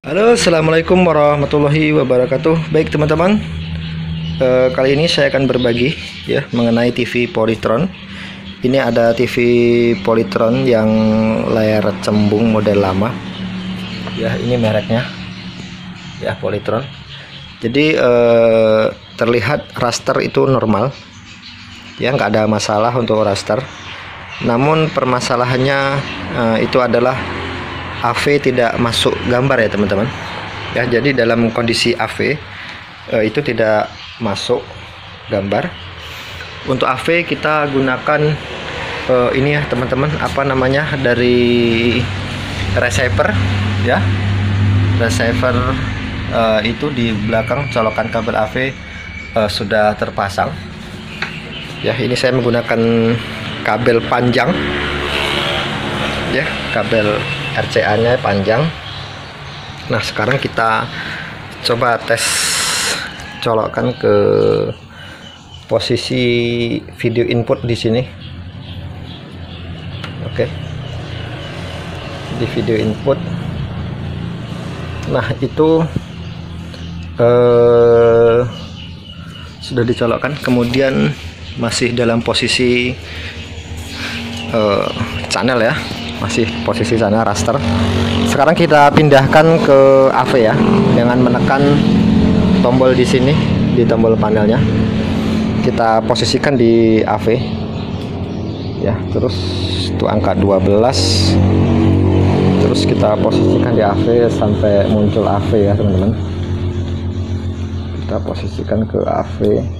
Halo, assalamualaikum warahmatullahi wabarakatuh. Baik teman-teman, kali ini saya akan berbagi ya mengenai TV Polytron. Ini ada TV Polytron yang layar cembung model lama. Ya, ini mereknya ya Polytron. Jadi terlihat raster itu normal, ya nggak ada masalah untuk raster. Namun permasalahannya itu adalah AV tidak masuk gambar ya teman-teman ya. Jadi dalam kondisi AV itu tidak masuk gambar. Untuk AV kita gunakan ini ya teman-teman, apa namanya, dari receiver ya. Receiver itu di belakang colokan kabel AV sudah terpasang ya. Ini saya menggunakan kabel panjang ya, kabel RCA nya panjang. Nah sekarang kita coba tes colokkan ke posisi video input di sini. Oke, di video input. Nah itu sudah dicolokkan, kemudian masih dalam posisi channel ya, masih posisi sana raster. Sekarang kita pindahkan ke AV ya, dengan menekan tombol di sini, di tombol panelnya kita posisikan di AV ya. Terus itu angka 12, terus kita posisikan di AV sampai muncul AV ya teman-teman. Kita posisikan ke AV.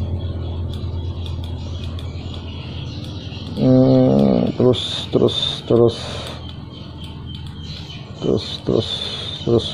Terus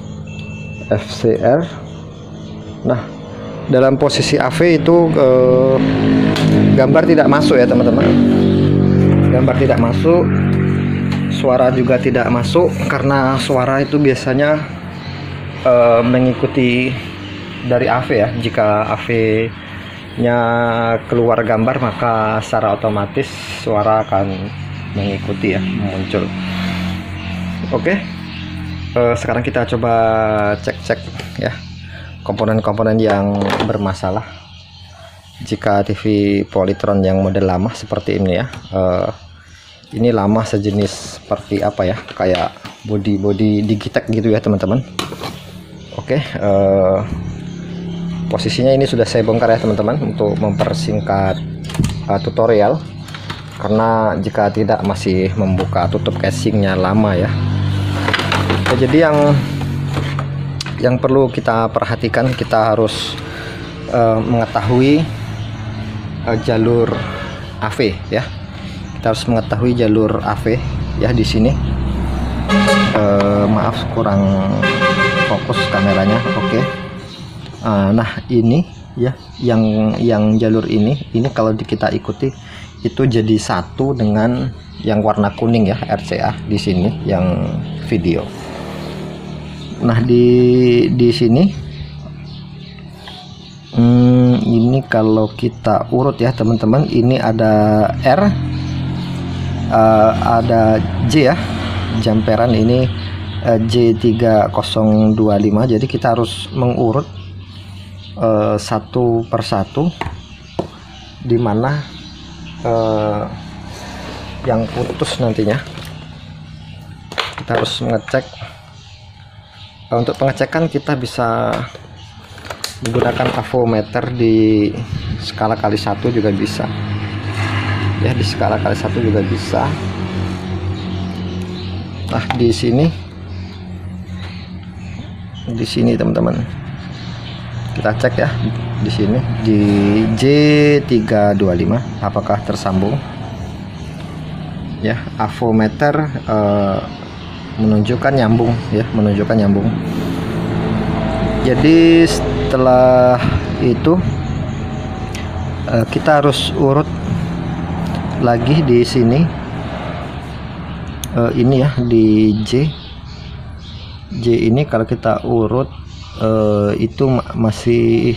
FCR. Nah dalam posisi AV itu gambar tidak masuk ya teman-teman. Gambar tidak masuk, suara juga tidak masuk, karena suara itu biasanya mengikuti dari AV ya. Jika AV nya keluar gambar, maka secara otomatis suara akan mengikuti ya, muncul. Oke, sekarang kita coba cek ya komponen-komponen yang bermasalah. Jika TV Polytron yang model lama seperti ini ya, ini lama sejenis seperti apa ya, kayak body Digitech gitu ya teman-teman. Oke, posisinya ini sudah saya bongkar ya teman-teman, untuk mempersingkat tutorial, karena jika tidak masih membuka tutup casingnya lama ya. Jadi yang perlu kita perhatikan, kita harus mengetahui jalur AV ya. Kita harus mengetahui jalur AV ya di sini. Maaf kurang fokus kameranya. Oke. Nah ini ya, yang jalur ini kalau kita ikuti itu jadi satu dengan yang warna kuning ya, RCA di sini yang video. Nah di sini ini kalau kita urut ya teman-teman, ini ada R, ada J ya, jamperan ini J3025. jadi kita harus mengurut satu persatu, dimana yang putus nantinya. Kita harus mengecek. Untuk pengecekan kita bisa menggunakan avometer di skala kali 1 juga bisa ya, di skala kali 1 juga bisa. Nah di sini teman-teman, kita cek ya di sini di J325 apakah tersambung ya. Avometer menunjukkan nyambung ya, menunjukkan nyambung. Jadi setelah itu kita harus urut lagi di sini, ini ya di J ini kalau kita urut itu masih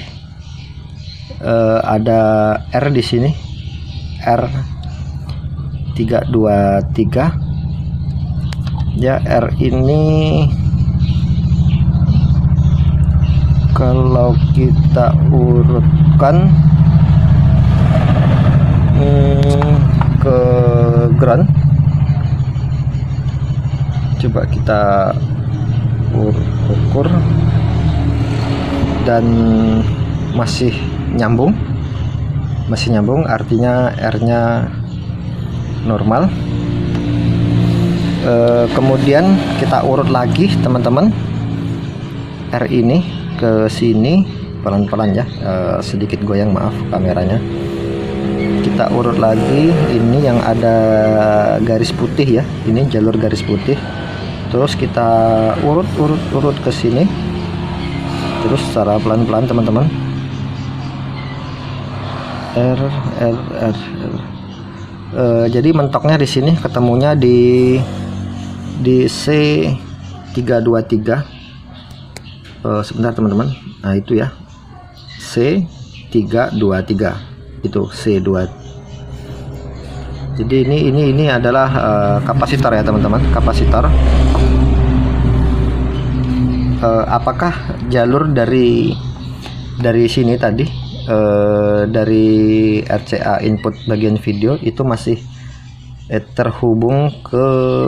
ada R di sini, R323 ya. R ini Kalau kita urutkan ke ground, coba kita ukur dan masih nyambung, artinya R-nya normal. Kemudian kita urut lagi teman-teman, R ini ke sini pelan-pelan ya, sedikit goyang, maaf kameranya. Kita urut lagi, ini yang ada garis putih ya, ini jalur garis putih. Terus kita urut ke sini, terus secara pelan-pelan teman-teman. R. Jadi mentoknya di sini, ketemunya di C323. Sebentar teman-teman, nah itu ya, C323 itu C2. Jadi ini adalah kapasitor ya teman-teman, kapasitor. Apakah jalur dari sini tadi, dari RCA input bagian video itu masih terhubung ke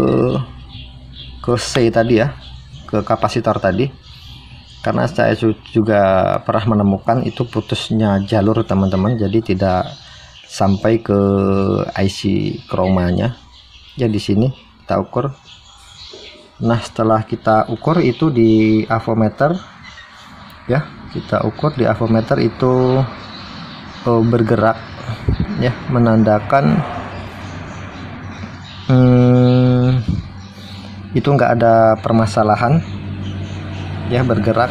C tadi ya, ke kapasitor tadi? Karena saya juga pernah menemukan itu putusnya jalur teman-teman, jadi tidak sampai ke IC chroma-nya. Ya di sini kita ukur. Nah setelah kita ukur itu di avometer ya, kita ukur di avometer itu bergerak ya, menandakan itu enggak ada permasalahan ya, bergerak.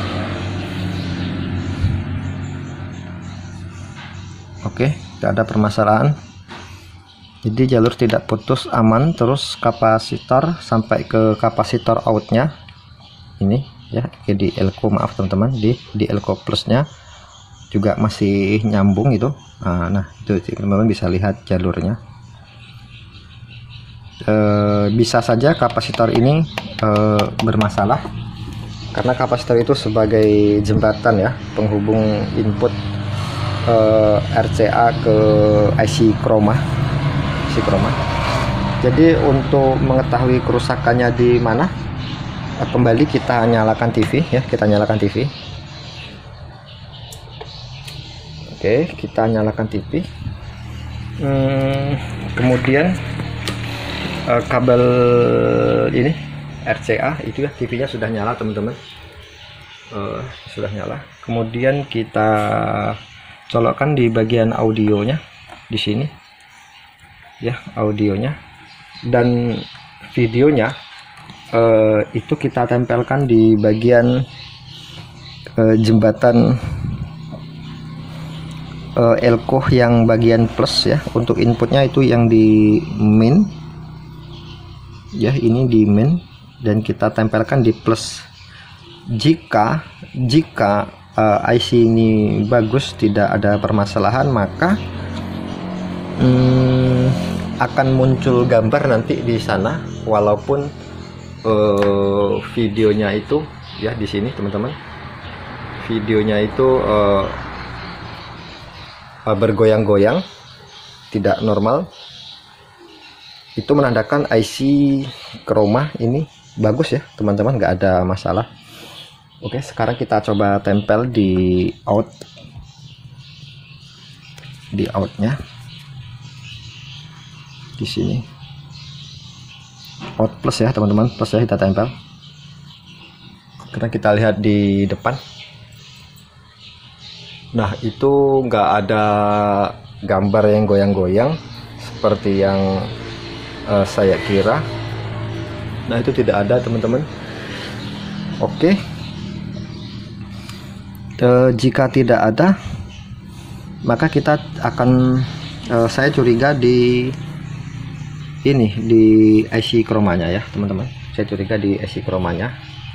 Oke, tidak ada permasalahan, jadi jalur tidak putus, aman. Terus kapasitor sampai ke kapasitor outnya ini ya, di elko, maaf teman-teman, di elko plusnya juga masih nyambung itu. Nah itu teman-teman bisa lihat jalurnya. Bisa saja kapasitor ini bermasalah, karena kapasitor itu sebagai jembatan ya, penghubung input RCA ke IC chroma. Jadi untuk mengetahui kerusakannya di mana, kembali kita nyalakan TV ya, kita nyalakan TV. Oke, kita nyalakan TV. Kemudian kabel ini RCA itu ya, TV-nya sudah nyala teman-teman, sudah nyala. Kemudian kita colokkan di bagian audionya di sini ya, audionya, dan videonya itu kita tempelkan di bagian jembatan elko yang bagian plus ya. Untuk inputnya itu yang di main ya, ini di main, dan kita tempelkan di plus. Jika IC ini bagus, tidak ada permasalahan, maka akan muncul gambar nanti di sana, walaupun videonya itu ya di sini teman-teman, videonya itu bergoyang-goyang, tidak normal. Itu menandakan IC chroma ini bagus ya teman-teman, nggak ada masalah. Oke, sekarang kita coba tempel di outnya di sini, out plus ya teman-teman, plus ya, kita tempel. Karena kita lihat di depan, nah itu nggak ada gambar yang goyang-goyang seperti yang saya kira. Nah itu tidak ada teman-teman. Oke, jika tidak ada, maka kita akan saya curiga di ini, di IC chromanya ya teman-teman. Saya curiga di IC chromanya,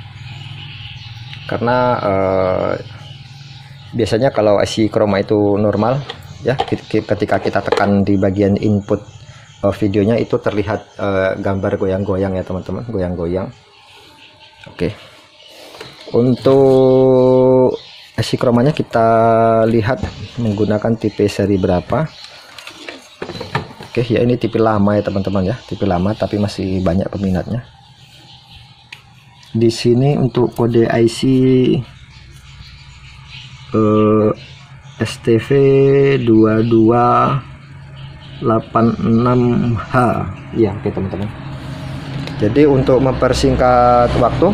karena biasanya kalau IC chroma itu normal ya, ketika kita tekan di bagian input videonya itu terlihat gambar goyang-goyang ya teman-teman, goyang-goyang. Oke, untuk IC chromanya kita lihat menggunakan tipe seri berapa. Oke, ya ini tipe lama ya teman-teman ya, tipe lama tapi masih banyak peminatnya. Di sini untuk kode IC STV 2286H ya. Oke teman-teman, jadi untuk mempersingkat waktu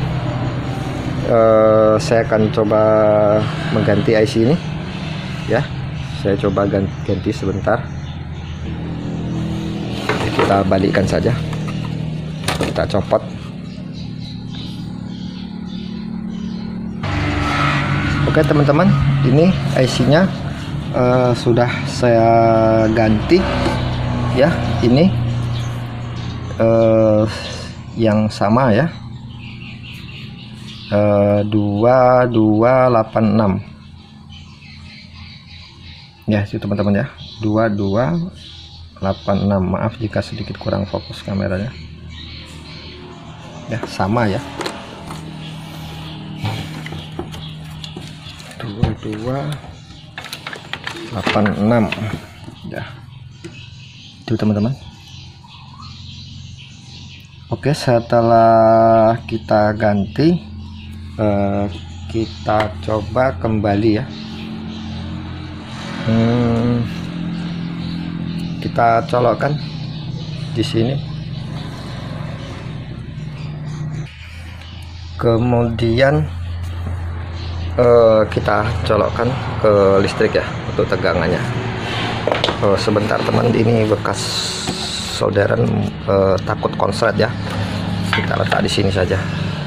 saya akan coba mengganti IC ini ya. Saya coba ganti sebentar. Kita balikkan saja, kita copot. Oke teman-teman, ini IC-nya sudah saya ganti ya. Ini yang sama ya, 2286 ya itu teman-teman ya, 2286. Maaf jika sedikit kurang fokus kameranya ya, sama ya, 2286 ya itu teman-teman. Oke, setelah kita ganti kita coba kembali ya. Kita colokkan di sini, kemudian kita colokkan ke listrik ya untuk tegangannya. Sebentar teman, ini bekas solderan takut konslet ya, kita letak di sini saja.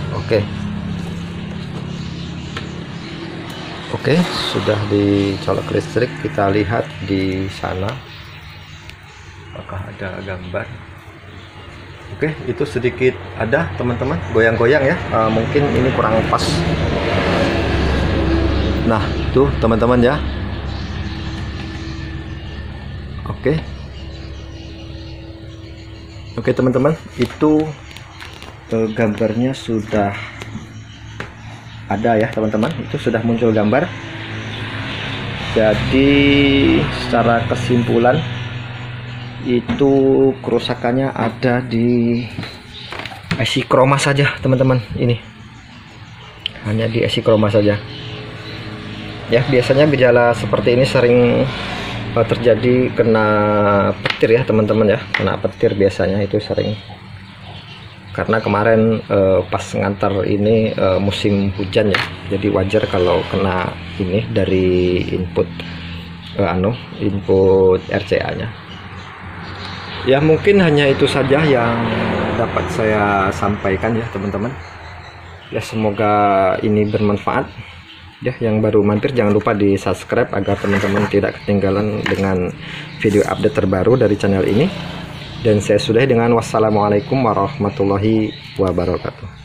Oke, sudah dicolok ke listrik. Kita lihat di sana apakah ada gambar. Oke, itu sedikit ada teman-teman goyang-goyang ya, mungkin ini kurang pas. Nah tuh teman-teman ya. Oke teman-teman, itu gambarnya sudah ada ya teman-teman, itu sudah muncul gambar. Jadi secara kesimpulan itu kerusakannya ada di IC chroma saja teman-teman. Ini hanya di IC chroma saja ya. Biasanya gejala seperti ini sering terjadi kena petir ya teman-teman ya, kena petir biasanya itu sering. Karena kemarin pas ngantar ini musim hujan ya, jadi wajar kalau kena ini dari input input RCA nya ya. Mungkin hanya itu saja yang dapat saya sampaikan ya teman-teman ya. Semoga ini bermanfaat ya. Yang baru mampir jangan lupa di subscribe agar teman-teman tidak ketinggalan dengan video update terbaru dari channel ini. Dan saya sudahi dengan wassalamualaikum warahmatullahi wabarakatuh.